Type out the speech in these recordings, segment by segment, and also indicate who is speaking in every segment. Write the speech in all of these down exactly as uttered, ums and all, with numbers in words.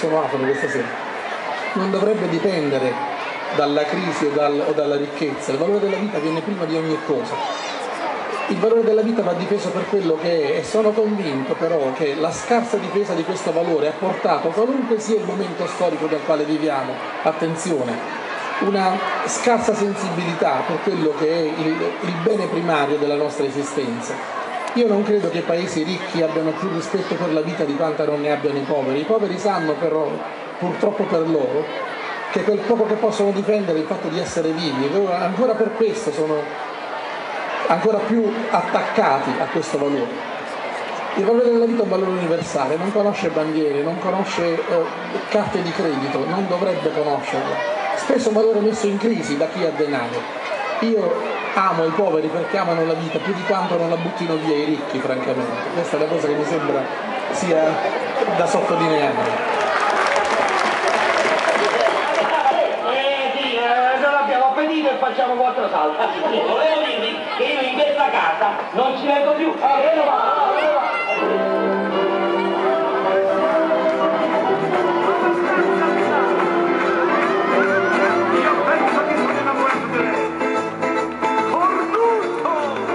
Speaker 1: sono afro questa sera, non dovrebbe dipendere dalla crisi o, dal, o dalla ricchezza. Il valore della vita viene prima di ogni cosa. Il valore della vita va difeso per quello che è, e sono convinto però che la scarsa difesa di questo valore ha portato, qualunque sia il momento storico nel quale viviamo, attenzione, una scarsa sensibilità per quello che è il, il bene primario della nostra esistenza. Io non credo che i paesi ricchi abbiano più rispetto per la vita di quanta non ne abbiano i poveri. I poveri sanno però, purtroppo per loro, che quel poco che possono difendere è il fatto di essere vivi, e loro ancora per questo sono ancora più attaccati a questo valore. Il valore della vita è un valore universale, non conosce bandiere, non conosce eh, carte di credito, non dovrebbe conoscerlo. Spesso è un valore messo in crisi da chi ha denaro. Io amo i poveri perché amano la vita più di quanto non la buttino via i ricchi, francamente. Questa è la cosa che mi sembra sia da sottolineare.
Speaker 2: E facciamo quattro salti. Volevo dirvi che io in questa casa non ci vengo più. Io penso che sono innamorato di lei. Cornuto!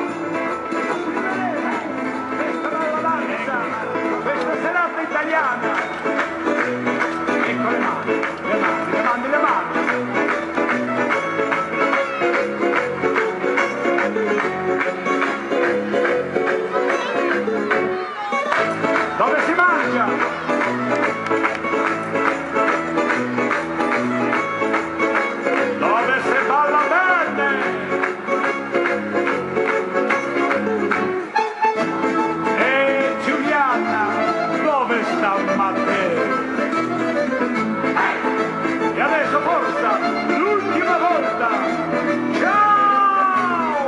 Speaker 2: Questa è la danza, questa serata italiana. Ecco le mani, le mani, le mani, le mani. Dove si mangia? Dove si balla bene? E Giuliana, dove sta Matteo? E adesso forza, l'ultima volta! Ciao!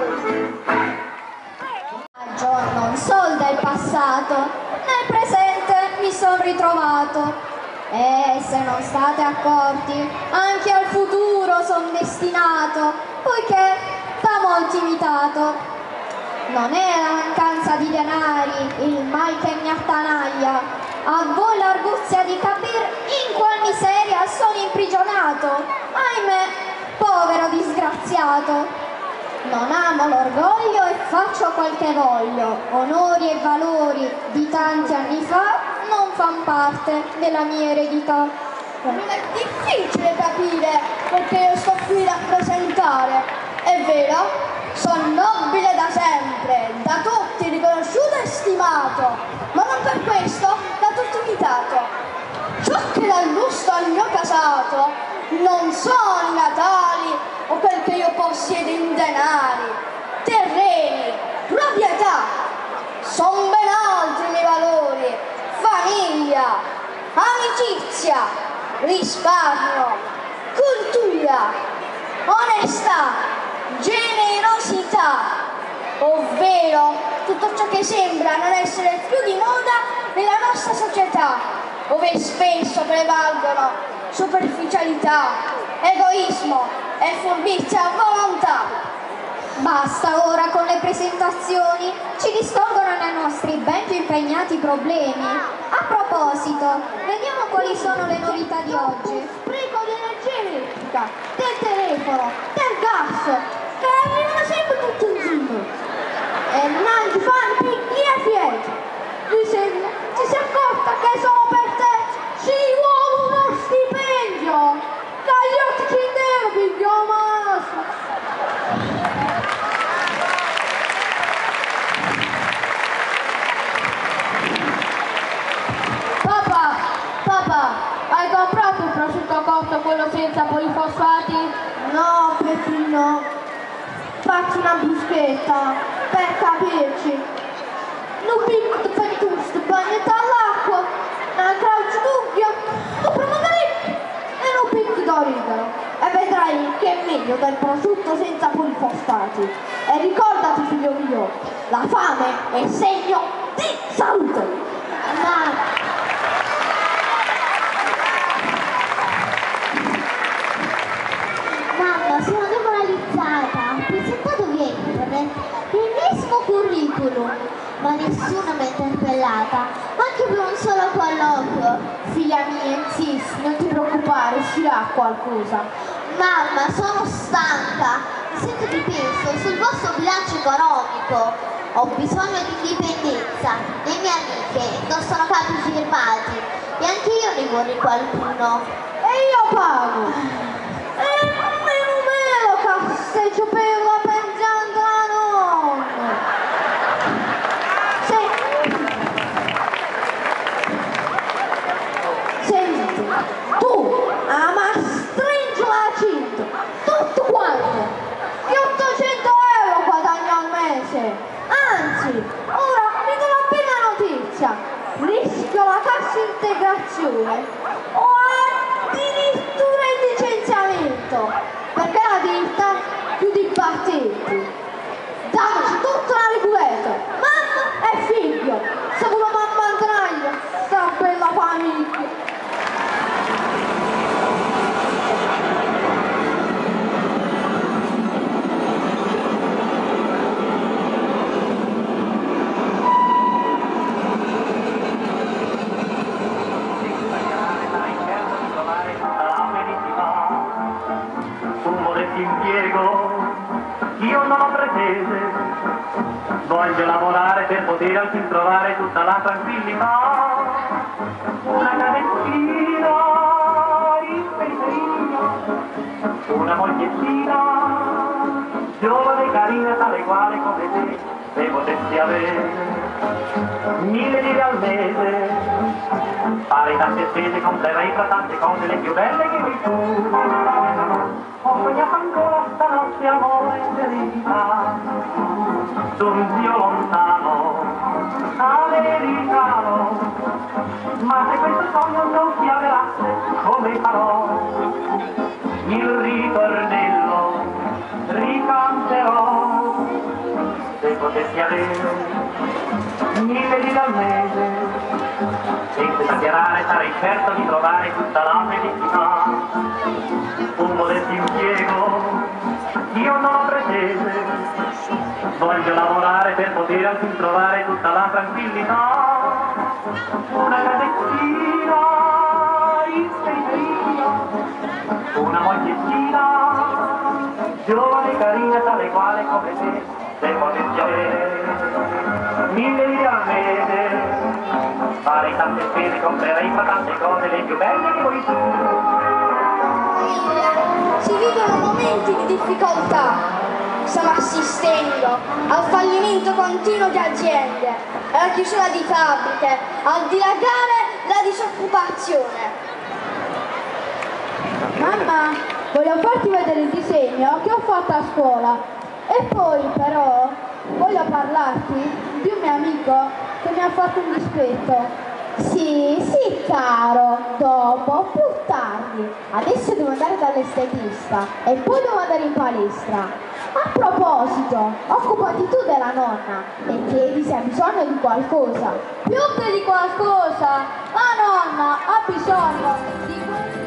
Speaker 3: Non sol del passato, nel presente mi sono ritrovato. E se non state accorti, anche al futuro son destinato, poiché da molti imitato. Non è la mancanza di denari il mal che mi attanaglia, a voi l'arguzia di capir in qual miseria sono imprigionato. Ahimè, povero disgraziato. Non amo l'orgoglio e faccio quel che voglio. Onori e valori di tanti anni fa non fanno parte della mia eredità. Non è difficile capire perché io sto qui a rappresentare. È vero, sono nobile da sempre, da tutti riconosciuto e stimato, ma non per questo da tutti imitato. Ciò che dal gusto al mio casato non sono i natali o quel che io possiedo in denari, terreni, proprietà. Sono ben altri i miei valori: famiglia, amicizia, risparmio, cultura, onestà, generosità, ovvero tutto ciò che sembra non essere più di moda nella nostra società, dove spesso prevalgono superficialità, egoismo e furbizia a volontà. Basta ora con le presentazioni, ci distorgono nei nostri ben più impegnati problemi. A proposito, vediamo quali sono le novità di oggi. Spreco di energia elettrica, del telefono, del gas, che arrivano sempre tutti insieme. E non ti fanno picchi e fieti. Ti sei, ti sei accorta che sono per te? Ci vuole uno stipendio! Cagliotti che devo pigliare massimo! Papà, papà, hai comprato il prosciutto cotto, quello senza polifosfati? No, Peppino. Facci una bruschetta, per capirci. Un picco di fettusto, bagnetta all'acqua, una craucia d'ughia, un promogaretto e un picco d'origano. E vedrai che è meglio del prosciutto senza polifosfati. E ricordati, figlio mio, la fame è segno di salute. Ma...
Speaker 4: Mamma, sono demoralizzata. Ho presentato via internet l'ennesimo curriculum, ma nessuno mi ha interpellata, anche per un solo colloquio.
Speaker 5: figlia mia, insisti, non ti preoccupare, uscirà qualcosa.
Speaker 4: Mamma, sono stanca, mi sento di peso sul vostro bilancio economico. Ho bisogno di indipendenza. Le mie amiche indossano capi firmati e anche io ne vorrei qualcuno.
Speaker 5: E io pago. E meno meno casseggio per la pensione da nonna. Senti, senti, tu ama stringi la cinta, tutto quanto, di ottocento euro guadagno al mese. Anzi, ora mi do una bella notizia, rischio la cassa integrazione o addirittura il licenziamento, perché la ditta chiude i battenti. Dateci tutta una ricuvetta, mamma e figlio, se vuole mamma mantenere sta bella famiglia.
Speaker 2: Io non ho pretese, voglio lavorare per poter al fin trovare tutta la tranquillità. Una cadencina in periferia, una mogliettina, giovane e carina tale quale come te, se potessi avere mille lire al mese, fare tante spese, comprerei fra tante cose le più belle che vuoi tu. Ho sognato ancora stanotte amore e serenità, su un zio lontano, americano, ma se questo sogno non si avverasse, come farò? Il ritornello ricanterò, se potessi avere mille lire al mese, senza chiarare sarei certo di trovare tutta la felicità. Un modesto impiego, io non ho pretese, voglio lavorare per poter al fin trovare tutta la tranquillità. Una casezzina in periferia, una mogliettina, giovane e carina tale quale come te, se potessi avere mille lire al mese, fare tante spese, comprerei fra tante cose le più belle che vuoi tu.
Speaker 3: Si vivono momenti di difficoltà, stiamo assistendo al fallimento continuo di aziende, alla chiusura di fabbriche, al dilagare la disoccupazione.
Speaker 5: Mamma, voglio farti vedere il disegno che ho fatto a scuola e poi però voglio parlarti di un mio amico che mi ha fatto un dispetto. Sì, sì caro, dopo, più tardi. Adesso devo andare dall'estetista e poi devo andare in palestra. A proposito, occupati tu della nonna e chiedi se ha bisogno di qualcosa.
Speaker 3: Più che di qualcosa, la nonna ha bisogno di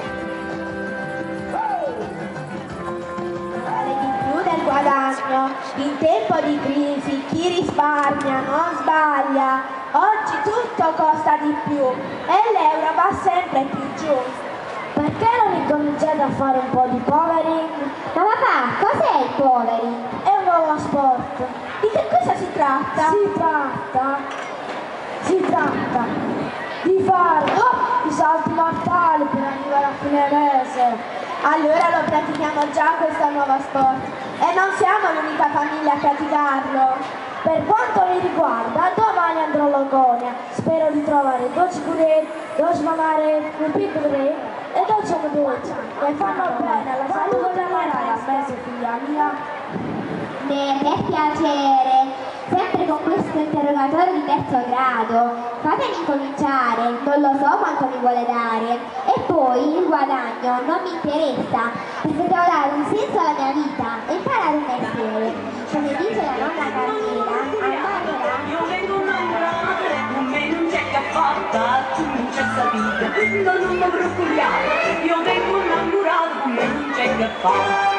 Speaker 5: di più del guadagno. In tempo di crisi chi risparmia non sbaglia. Oggi tutto costa di più e l'euro va sempre più giù. Perché non incominciate a fare un po' di povering?
Speaker 4: Ma papà, cos'è il povering?
Speaker 5: È un nuovo sport. Di che cosa si tratta? Si tratta, si tratta di fare oh, i salti mortali per arrivare a fine mese. Allora lo pratichiamo già questo nuovo sport e non siamo l'unica famiglia a praticarlo. Per quanto mi riguarda, domani andrò a Logonia. Spero di trovare dodici cureri, dodici mamare, un piccolo re e dodici omodoti che fanno bene alla salute della mese, figlia mia.
Speaker 4: Beh, che piacere! Sempre con questo interrogatorio di terzo grado. Fatemi cominciare, non lo so quanto mi vuole dare. E poi il guadagno non mi interessa, perché devo dare un senso alla mia vita e imparare un mestiere. Come dice la nonna Carmela, andare
Speaker 6: io vengo innamorata, con me non c'è cappata, tu non c'è sapita, no, non mi preoccupare, io vengo innamorata, con me non c'è cappata.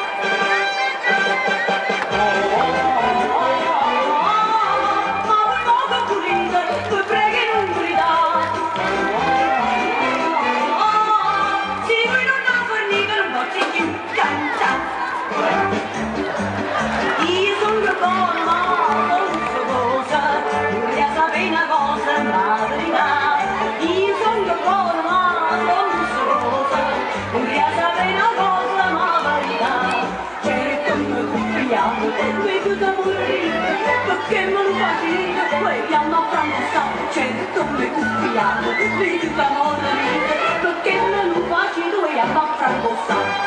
Speaker 6: Ma voi modo pulita, voi preghi non gridate. Io sono buono, ma non so cosa, vorrei sapere una cosa, la verità. Io sono buono, ma non so cosa, vorrei sapere una cosa, ma la verità. Certo mi confiamo, mi più da morire, perché me lo faccio, poi a Franco certo mi confiamo, mi più da morire, perché me lo faccio, poi a Franco sa.